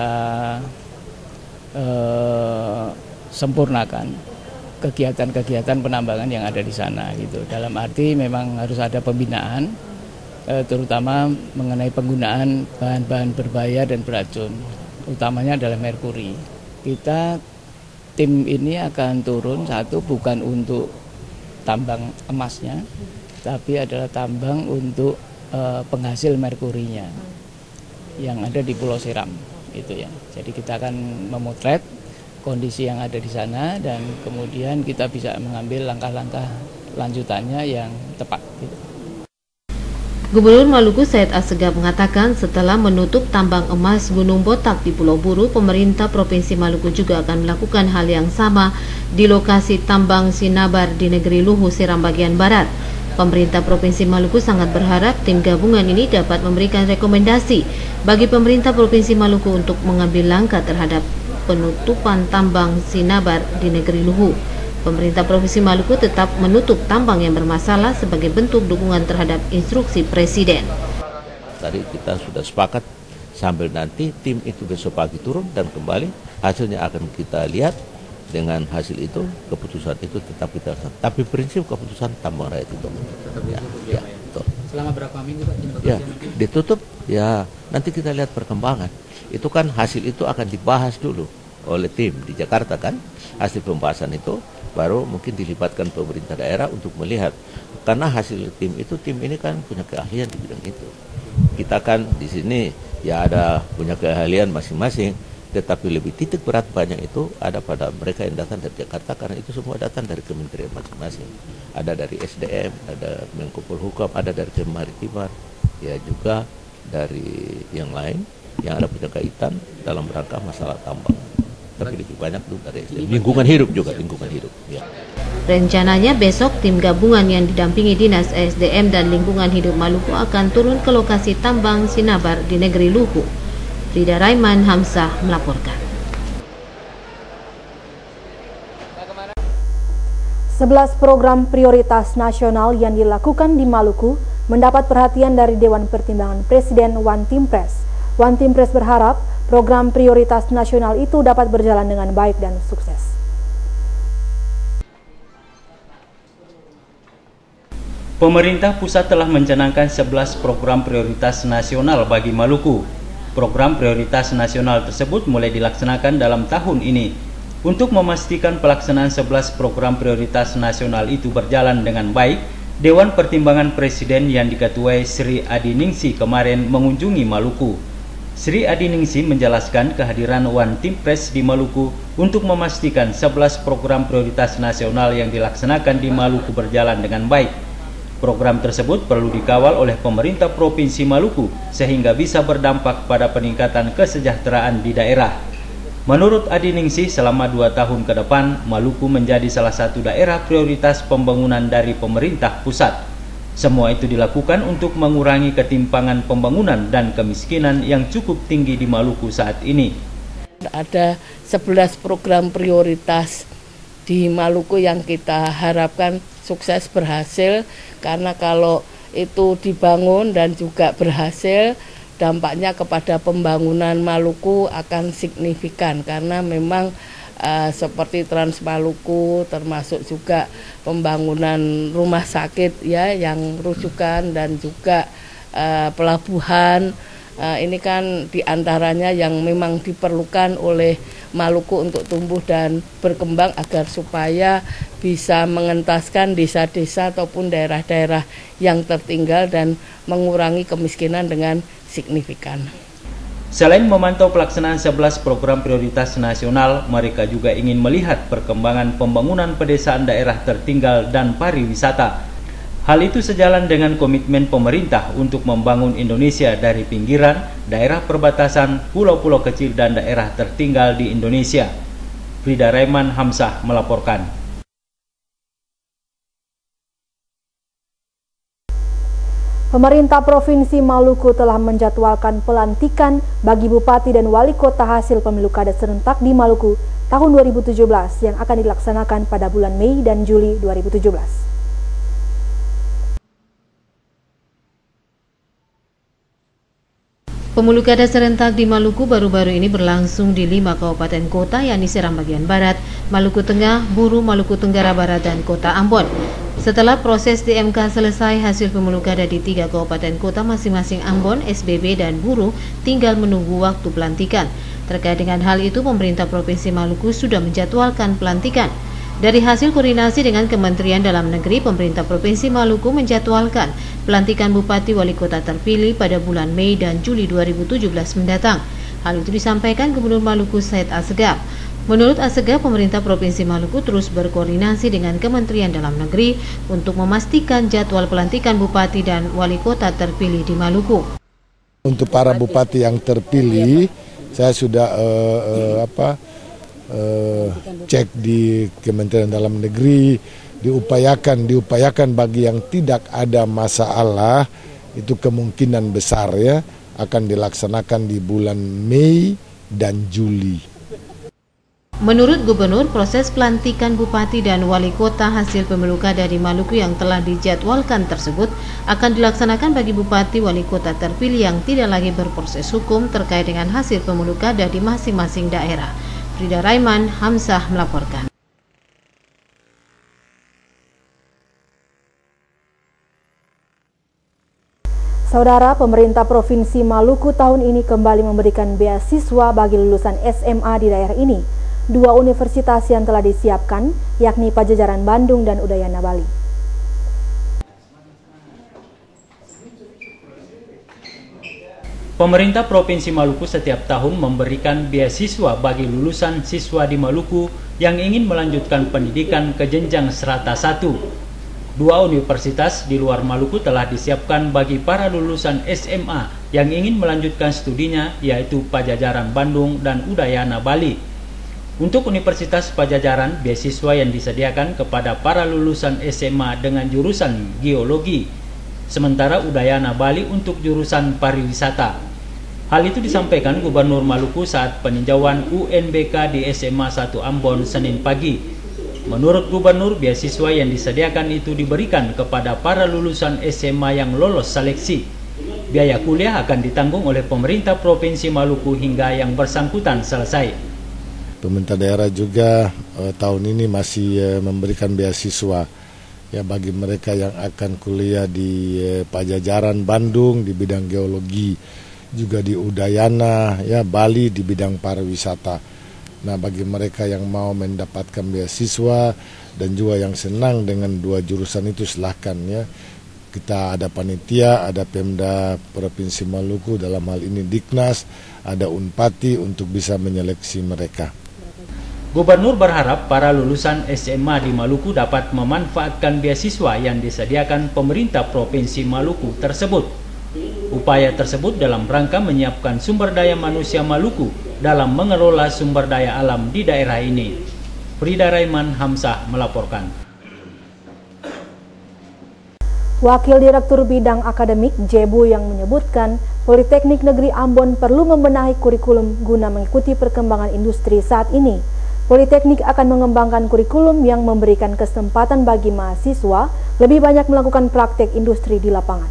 sempurnakan kegiatan-kegiatan penambangan yang ada di sana gitu. Dalam arti memang harus ada pembinaan, terutama mengenai penggunaan bahan-bahan berbahaya dan beracun, utamanya adalah merkuri. Tim ini akan turun satu bukan untuk tambang emasnya, tapi adalah tambang untuk penghasil merkurinya yang ada di Pulau Seram itu ya. Jadi kita akan memotret kondisi yang ada di sana dan kemudian kita bisa mengambil langkah-langkah lanjutannya yang tepat gitu. Gubernur Maluku Said Assegaf mengatakan setelah menutup tambang emas Gunung Botak di Pulau Buru, pemerintah Provinsi Maluku juga akan melakukan hal yang sama di lokasi tambang Sinabar di negeri Luhu, Seram bagian barat. Pemerintah Provinsi Maluku sangat berharap tim gabungan ini dapat memberikan rekomendasi bagi pemerintah Provinsi Maluku untuk mengambil langkah terhadap penutupan tambang Sinabar di negeri Luhu. Pemerintah Provinsi Maluku tetap menutup tambang yang bermasalah sebagai bentuk dukungan terhadap instruksi Presiden. Tadi kita sudah sepakat sambil nanti tim itu besok pagi turun dan kembali hasilnya akan kita lihat. Dengan hasil itu keputusan itu tetap kita, tapi prinsip keputusan tambang rakyat itu ya, betul. Selama berapa minggu Pak? Ya, ditutup ya nanti kita lihat perkembangan. Itu kan hasil itu akan dibahas dulu oleh tim di Jakarta kan, hasil pembahasan itu baru mungkin dilibatkan pemerintah daerah untuk melihat, karena hasil tim ini kan punya keahlian di bidang itu. Kita kan di sini ya ada punya keahlian masing-masing, tetapi lebih titik berat banyak itu ada pada mereka yang datang dari Jakarta, karena itu semua datang dari kementerian masing-masing. Ada dari SDM, ada Menko Polhukam, ada dari Kemaritiman, ya juga dari yang lain yang ada punya kaitan dalam rangka masalah tambang. Tapi lebih banyak itu dari SDM. Lingkungan hidup juga, lingkungan hidup. Ya. Rencananya besok tim gabungan yang didampingi Dinas SDM dan Lingkungan Hidup Maluku akan turun ke lokasi tambang Sinabar di negeri Luhu. Frida Raiman Hamzah melaporkan. 11 program prioritas nasional yang dilakukan di Maluku mendapat perhatian dari Dewan Pertimbangan Presiden One Team Press. One Team Press berharap program prioritas nasional itu dapat berjalan dengan baik dan sukses. Pemerintah pusat telah mencanangkan 11 program prioritas nasional bagi Maluku. Program prioritas nasional tersebut mulai dilaksanakan dalam tahun ini. Untuk memastikan pelaksanaan 11 program prioritas nasional itu berjalan dengan baik, Dewan Pertimbangan Presiden yang diketuai Sri Adiningsi kemarin mengunjungi Maluku. Sri Adiningsi menjelaskan kehadiran One Team Press di Maluku untuk memastikan 11 program prioritas nasional yang dilaksanakan di Maluku berjalan dengan baik. Program tersebut perlu dikawal oleh pemerintah Provinsi Maluku sehingga bisa berdampak pada peningkatan kesejahteraan di daerah. Menurut Adiningsi, selama 2 tahun ke depan, Maluku menjadi salah satu daerah prioritas pembangunan dari pemerintah pusat. Semua itu dilakukan untuk mengurangi ketimpangan pembangunan dan kemiskinan yang cukup tinggi di Maluku saat ini. Ada 11 program prioritas di Maluku yang kita harapkan sukses berhasil, karena kalau itu dibangun dan juga berhasil, dampaknya kepada pembangunan Maluku akan signifikan, karena memang seperti Trans Maluku, termasuk juga pembangunan rumah sakit ya yang rujukan dan juga pelabuhan. Ini kan diantaranya yang memang diperlukan oleh Maluku untuk tumbuh dan berkembang agar supaya bisa mengentaskan desa-desa ataupun daerah-daerah yang tertinggal dan mengurangi kemiskinan dengan signifikan. Selain memantau pelaksanaan 11 program prioritas nasional, mereka juga ingin melihat perkembangan pembangunan pedesaan daerah tertinggal dan pariwisata. Hal itu sejalan dengan komitmen pemerintah untuk membangun Indonesia dari pinggiran, daerah perbatasan, pulau-pulau kecil dan daerah tertinggal di Indonesia. Frida Raiman Hamzah melaporkan. Pemerintah Provinsi Maluku telah menjadwalkan pelantikan bagi Bupati dan Wali Kota hasil pemilu kada serentak di Maluku tahun 2017 yang akan dilaksanakan pada bulan Mei dan Juli 2017. Pemilu kada serentak di Maluku baru-baru ini berlangsung di 5 kabupaten kota, yakni Seram bagian Barat, Maluku Tengah, Buru, Maluku Tenggara Barat, dan Kota Ambon. Setelah proses di MK selesai, hasil pemilu kada di 3 kabupaten kota masing-masing Ambon, SBB, dan Buru tinggal menunggu waktu pelantikan. Terkait dengan hal itu, pemerintah Provinsi Maluku sudah menjadwalkan pelantikan. Dari hasil koordinasi dengan Kementerian Dalam Negeri, pemerintah Provinsi Maluku menjadwalkan pelantikan Bupati Wali Kota terpilih pada bulan Mei dan Juli 2017 mendatang. Hal itu disampaikan Gubernur Maluku Said Assegaf. Menurut Assegaf, pemerintah Provinsi Maluku terus berkoordinasi dengan Kementerian Dalam Negeri untuk memastikan jadwal pelantikan Bupati dan Wali Kota terpilih di Maluku. Untuk para Bupati yang terpilih, saya sudah cek di Kementerian Dalam Negeri, diupayakan bagi yang tidak ada masalah, itu kemungkinan besar ya akan dilaksanakan di bulan Mei dan Juli. Menurut Gubernur, proses pelantikan Bupati dan Wali Kota hasil pemilu kada di Maluku yang telah dijadwalkan tersebut akan dilaksanakan bagi Bupati Wali Kota terpilih yang tidak lagi berproses hukum terkait dengan hasil pemilu kada di masing-masing daerah. Frida Raiman Hamzah melaporkan. Saudara, pemerintah Provinsi Maluku tahun ini kembali memberikan beasiswa bagi lulusan SMA di daerah ini. 2 universitas yang telah disiapkan, yakni Pajajaran Bandung dan Udayana Bali. Pemerintah Provinsi Maluku setiap tahun memberikan beasiswa bagi lulusan siswa di Maluku yang ingin melanjutkan pendidikan ke jenjang strata 1. 2 universitas di luar Maluku telah disiapkan bagi para lulusan SMA yang ingin melanjutkan studinya, yaitu Pajajaran Bandung dan Udayana Bali. Untuk Universitas Pajajaran, beasiswa yang disediakan kepada para lulusan SMA dengan jurusan geologi, sementara Udayana Bali untuk jurusan pariwisata. Hal itu disampaikan Gubernur Maluku saat peninjauan UNBK di SMA 1 Ambon Senin pagi. Menurut Gubernur, beasiswa yang disediakan itu diberikan kepada para lulusan SMA yang lolos seleksi. Biaya kuliah akan ditanggung oleh pemerintah Provinsi Maluku hingga yang bersangkutan selesai. Pemerintah daerah juga tahun ini masih memberikan beasiswa ya bagi mereka yang akan kuliah di Pajajaran Bandung di bidang geologi, juga di Udayana ya Bali di bidang pariwisata. Nah, bagi mereka yang mau mendapatkan beasiswa dan juga yang senang dengan dua jurusan itu silahkan ya. Kita ada panitia, ada Pemda Provinsi Maluku, dalam hal ini Diknas, ada Unpati untuk bisa menyeleksi mereka. Gubernur berharap para lulusan SMA di Maluku dapat memanfaatkan beasiswa yang disediakan pemerintah Provinsi Maluku tersebut. Upaya tersebut dalam rangka menyiapkan sumber daya manusia Maluku dalam mengelola sumber daya alam di daerah ini. Frida Raiman Hamzah melaporkan. Wakil Direktur Bidang Akademik Jebu yang menyebutkan Politeknik Negeri Ambon perlu membenahi kurikulum guna mengikuti perkembangan industri saat ini. Politeknik akan mengembangkan kurikulum yang memberikan kesempatan bagi mahasiswa lebih banyak melakukan praktek industri di lapangan.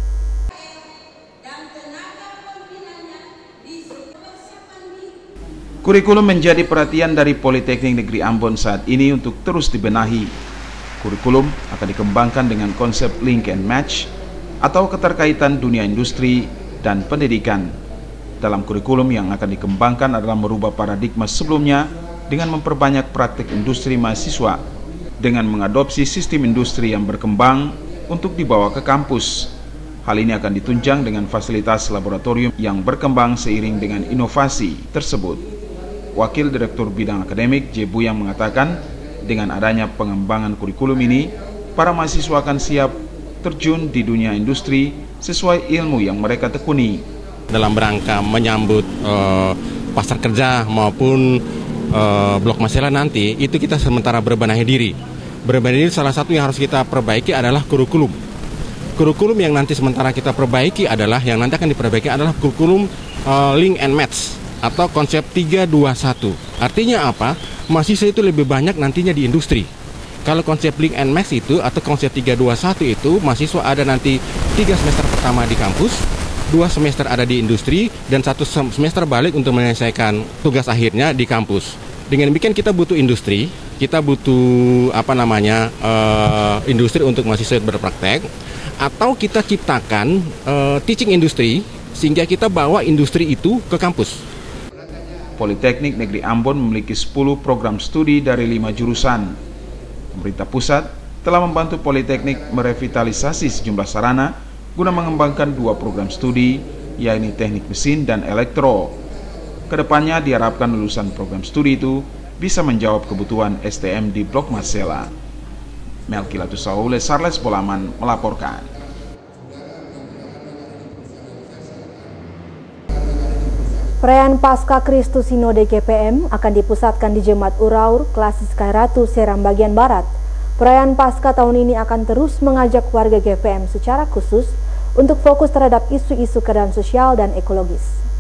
Kurikulum menjadi perhatian dari Politeknik Negeri Ambon saat ini untuk terus dibenahi. Kurikulum akan dikembangkan dengan konsep link and match atau keterkaitan dunia industri dan pendidikan. Dalam kurikulum yang akan dikembangkan adalah merubah paradigma sebelumnya dengan memperbanyak praktik industri mahasiswa dengan mengadopsi sistem industri yang berkembang untuk dibawa ke kampus. Hal ini akan ditunjang dengan fasilitas laboratorium yang berkembang seiring dengan inovasi tersebut. Wakil Direktur Bidang Akademik Jebu yang mengatakan dengan adanya pengembangan kurikulum ini, para mahasiswa akan siap terjun di dunia industri sesuai ilmu yang mereka tekuni. Dalam rangka menyambut pasar kerja maupun blok masalah nanti, itu kita sementara berbenahi diri. Berbenahi diri, salah satu yang harus kita perbaiki adalah kurikulum. Kurikulum yang nanti sementara kita perbaiki adalah, yang nanti akan diperbaiki adalah kurikulum link and match atau konsep 321. Artinya apa? Mahasiswa itu lebih banyak nantinya di industri. Kalau konsep link and match itu atau konsep 321 itu, mahasiswa ada nanti 3 semester pertama di kampus, 2 semester ada di industri, dan 1 semester balik untuk menyelesaikan tugas akhirnya di kampus. Dengan demikian kita butuh industri, kita butuh industri untuk mahasiswa berpraktek, atau kita ciptakan teaching industri sehingga kita bawa industri itu ke kampus. Politeknik Negeri Ambon memiliki 10 program studi dari 5 jurusan. Pemerintah pusat telah membantu Politeknik merevitalisasi sejumlah sarana guna mengembangkan 2 program studi, yakni teknik mesin dan elektro. Kedepannya diharapkan lulusan program studi itu bisa menjawab kebutuhan STM di Blok Masela. Melkilatus Saule, Sarles Bolaman melaporkan. Perayaan Pasca Kristus Sinode GPM akan dipusatkan di Jemaat Uraur, Klasis Kairatu, Seram bagian Barat. Perayaan Pasca tahun ini akan terus mengajak warga GPM secara khusus untuk fokus terhadap isu-isu keadilan sosial dan ekologis.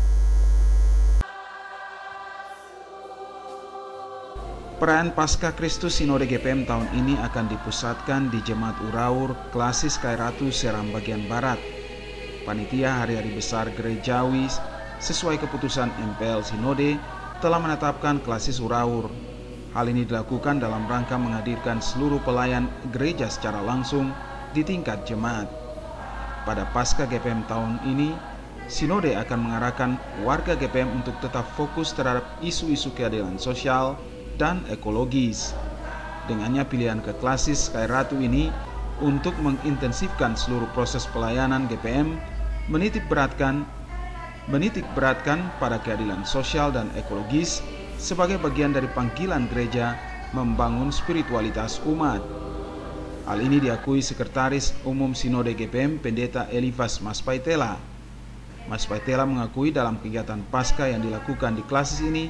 Perayaan Pasca Kristus Sinode GPM tahun ini akan dipusatkan di Jemaat Uraur, Klasis Kairatu, Seram bagian Barat. Panitia Hari-Hari Besar Gerejawi sesuai keputusan MPL Sinode telah menetapkan Klasis Uraur. Hal ini dilakukan dalam rangka menghadirkan seluruh pelayan gereja secara langsung di tingkat jemaat. Pada Pasca GPM tahun ini, Sinode akan mengarahkan warga GPM untuk tetap fokus terhadap isu-isu keadilan sosial dan ekologis. Dengannya pilihan ke Klasis Kairatu ini untuk mengintensifkan seluruh proses pelayanan GPM menitik beratkan pada keadilan sosial dan ekologis sebagai bagian dari panggilan gereja membangun spiritualitas umat. Hal ini diakui Sekretaris Umum Sinode GPM Pendeta Elifas Mas Paitela. Mas Paitela mengakui dalam kegiatan Pasca yang dilakukan di Klasis ini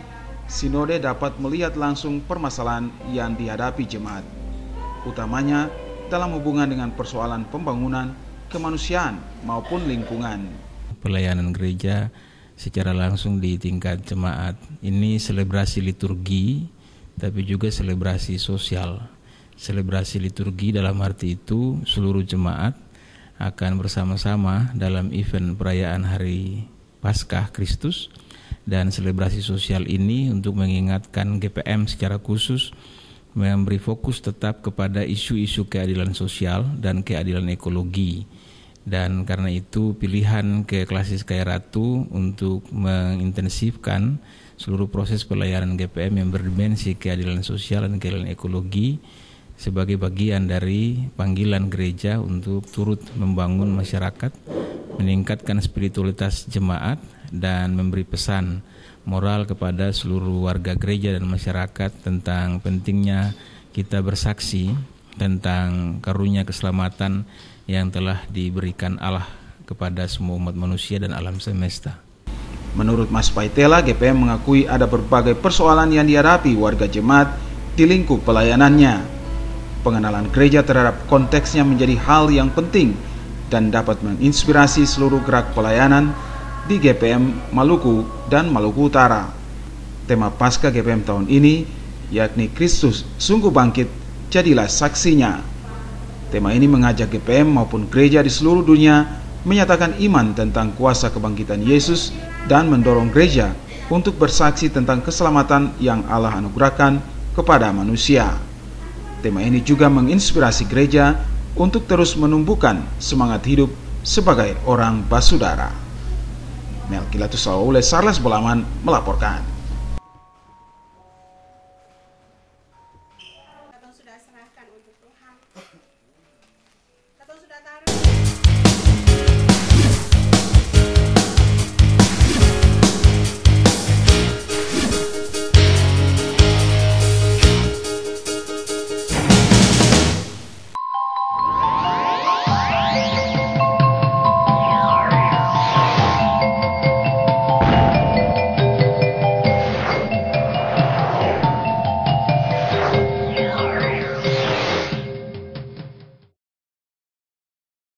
Sinode dapat melihat langsung permasalahan yang dihadapi jemaat, utamanya dalam hubungan dengan persoalan pembangunan, kemanusiaan maupun lingkungan. Pelayanan gereja secara langsung di tingkat jemaat ini selebrasi liturgi, tapi juga selebrasi sosial. Selebrasi liturgi dalam arti itu seluruh jemaat akan bersama-sama dalam event perayaan Hari Paskah Kristus, dan selebrasi sosial ini untuk mengingatkan GPM secara khusus memberi fokus tetap kepada isu-isu keadilan sosial dan keadilan ekologi. Dan karena itu pilihan ke Klasis Kaya Ratu untuk mengintensifkan seluruh proses pelayanan GPM yang berdimensi keadilan sosial dan keadilan ekologi sebagai bagian dari panggilan gereja untuk turut membangun masyarakat, meningkatkan spiritualitas jemaat, dan memberi pesan moral kepada seluruh warga gereja dan masyarakat tentang pentingnya kita bersaksi tentang karunia keselamatan yang telah diberikan Allah kepada semua umat manusia dan alam semesta. Menurut Mas Paitela, GPM mengakui ada berbagai persoalan yang dihadapi warga jemaat di lingkup pelayanannya. Pengenalan gereja terhadap konteksnya menjadi hal yang penting dan dapat menginspirasi seluruh gerak pelayanan di GPM Maluku dan Maluku Utara. Tema Paskah GPM tahun ini yakni Kristus sungguh bangkit, jadilah saksinya. Tema ini mengajak GPM maupun gereja di seluruh dunia menyatakan iman tentang kuasa kebangkitan Yesus dan mendorong gereja untuk bersaksi tentang keselamatan yang Allah anugerahkan kepada manusia. Tema ini juga menginspirasi gereja untuk terus menumbuhkan semangat hidup sebagai orang basudara. Melkilatus Saule Sarles Bolaman melaporkan.